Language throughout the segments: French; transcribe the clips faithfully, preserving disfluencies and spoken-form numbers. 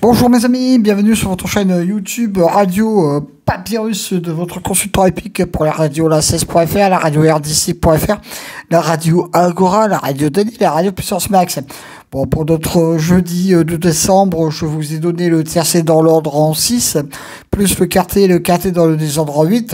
Bonjour mes amis, bienvenue sur votre chaîne YouTube Radio euh, Papyrus de votre consultant épique pour la radio la seize point F R, la radio R D C point F R, la radio Agora, la radio Denis, la radio Puissance Max. Bon, pour notre jeudi de décembre, je vous ai donné le tiercé dans l'ordre en six, plus le quartet et le quintet dans le désordre en huit.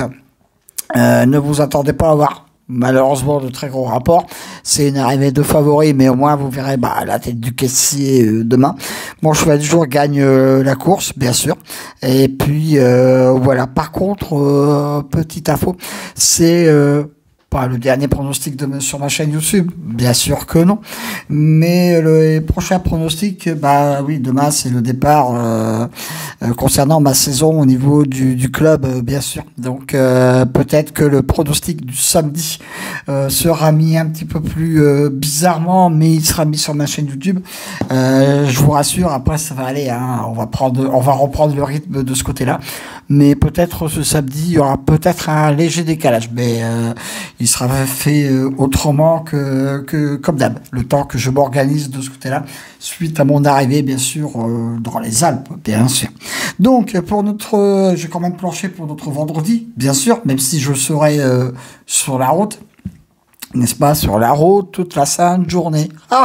Euh, ne vous attendez pas à avoir malheureusement de très gros rapports. C'est une arrivée de favoris, mais au moins vous verrez bah, la tête du caissier euh, demain. Mon cheval du jour gagne euh, la course, bien sûr. Et puis euh, voilà. Par contre, euh, petite info, c'est euh, pas le dernier pronostic de sur ma chaîne YouTube, bien sûr que non. Mais le prochain pronostic, bah oui, demain c'est le départ euh, euh, concernant ma saison au niveau du, du club, euh, bien sûr. Donc euh, peut-être que le pronostic du samedi euh, sera mis un petit peu plus euh, bizarrement, mais il sera mis sur ma chaîne YouTube. Euh, je vous rassure, après ça va aller. Hein, on va prendre, on va reprendre le rythme de ce côté-là. Mais peut-être ce samedi, il y aura peut-être un léger décalage, mais euh, il sera fait euh, autrement que, que comme d'hab. Le temps que je m'organise de ce côté-là, suite à mon arrivée, bien sûr, euh, dans les Alpes, bien sûr. Donc, pour notre, euh, j'ai quand même planché pour notre vendredi, bien sûr, même si je serai euh, sur la route, n'est-ce pas, sur la route toute la sainte journée. Ah,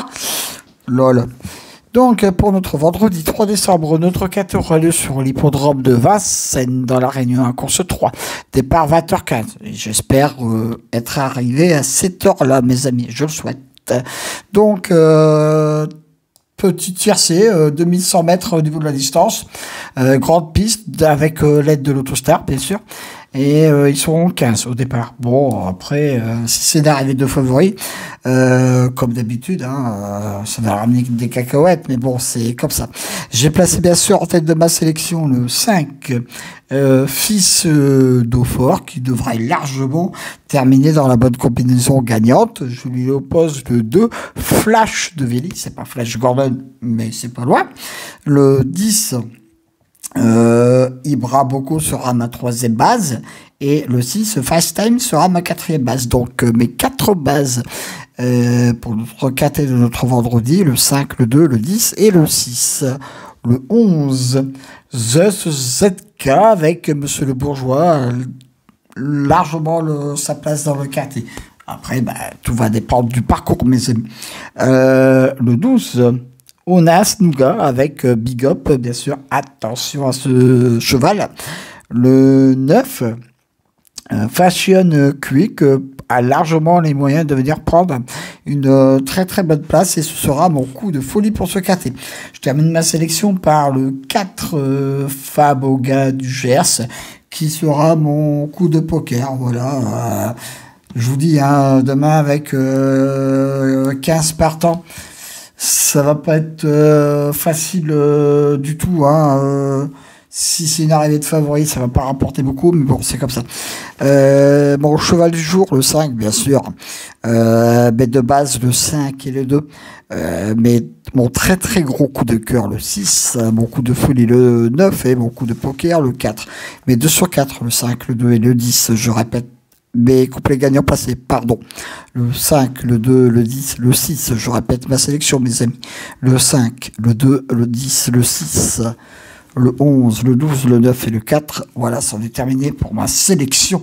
lol. Donc, pour notre vendredi trois décembre, notre quintet aura lieu sur l'hippodrome de Vincennes dans la Réunion un course trois, départ vingt heures quinze. J'espère euh, être arrivé à cette heure-là, mes amis, je le souhaite. Donc, euh, petit tiercé, euh, deux mille cent mètres au niveau de la distance, euh, grande piste avec euh, l'aide de l'autostar, bien sûr. Et euh, ils sont quinze au départ. Bon, après, euh, si c'est l'arrivée de favoris, euh, comme d'habitude, hein, euh, ça va ramener des cacahuètes, mais bon, c'est comme ça. J'ai placé bien sûr en tête de ma sélection le cinq, euh, Fils euh, d'Eaufort, qui devrait largement terminer dans la bonne combinaison gagnante. Je lui oppose le deux, Flash de Veli, c'est pas Flash Gordon, mais c'est pas loin. Le dix, Euh, Ibra Boko sera ma troisième base et le six, Fast Time sera ma quatrième base. Donc euh, mes quatre bases euh, pour notre quintet de notre vendredi, le cinq, le deux, le dix et le six. Le onze, The Z K avec Monsieur le Bourgeois, euh, largement le, sa place dans le quintet. Après, bah, tout va dépendre du parcours, mes amis. Euh, le douze, Onas Nougat avec euh, Big Up, bien sûr, attention à ce cheval. Le neuf, euh, Fashion Quick euh, a largement les moyens de venir prendre une euh, très très bonne place et ce sera mon coup de folie pour ce quintet. Je termine ma sélection par le quatre, euh, Faboga du Gers, qui sera mon coup de poker. Voilà. Euh, je vous dis, hein, demain avec euh, quinze partants, ça va pas être euh, facile euh, du tout. Hein, euh, si c'est une arrivée de favoris, ça va pas rapporter beaucoup, mais bon, c'est comme ça. Euh, mon cheval du jour, le cinq, bien sûr. Euh, bête de base, le cinq et le deux. Euh, mais mon très très gros coup de cœur, le six. Mon coup de folie, le neuf. Et mon coup de poker, le quatre. Mais deux sur quatre, le cinq, le deux et le dix, je répète. Mes couplets gagnants passés, pardon. Le cinq, le deux, le dix, le six, je répète ma sélection, mes amis. Le cinq, le deux, le dix, le six, le onze, le douze, le neuf et le quatre. Voilà, c'en est terminé pour ma sélection.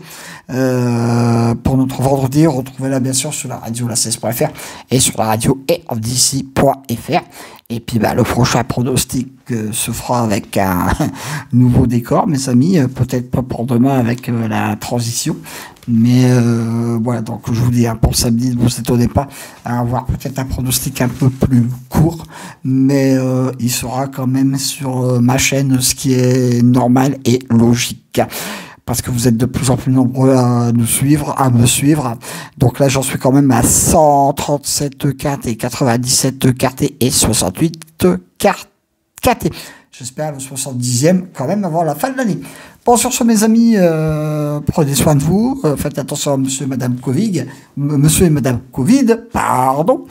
Euh, pour notre vendredi, retrouvez-la bien sûr sur la radio la seize point F R et sur la radio R D C point F R. Et puis bah, le prochain pronostic euh, se fera avec un nouveau décor, mes amis. Euh, Peut-être pas pour demain avec euh, la transition. Mais euh, voilà, donc je vous dis, hein, pour samedi, ne vous étonnez pas à avoir peut-être un pronostic un peu plus court. Mais euh, il sera quand même sur euh, ma chaîne, ce qui est normal et logique. Parce que vous êtes de plus en plus nombreux à nous suivre, à me suivre. Donc là, j'en suis quand même à cent trente-sept cartes et quatre-vingt-dix-sept cartes et soixante-huit cartes. J'espère le soixante-dixième quand même avant la fin de l'année. Bon, sur ce, mes amis, euh, prenez soin de vous. Euh, faites attention à monsieur et madame Covid. Monsieur et madame Covid, pardon.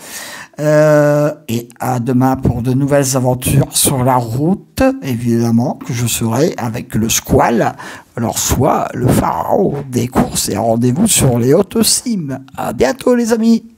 Euh, et à demain pour de nouvelles aventures sur la route, évidemment, que je serai avec le squal, alors soit le pharaon des courses et rendez-vous sur les hautes cimes. À bientôt les amis.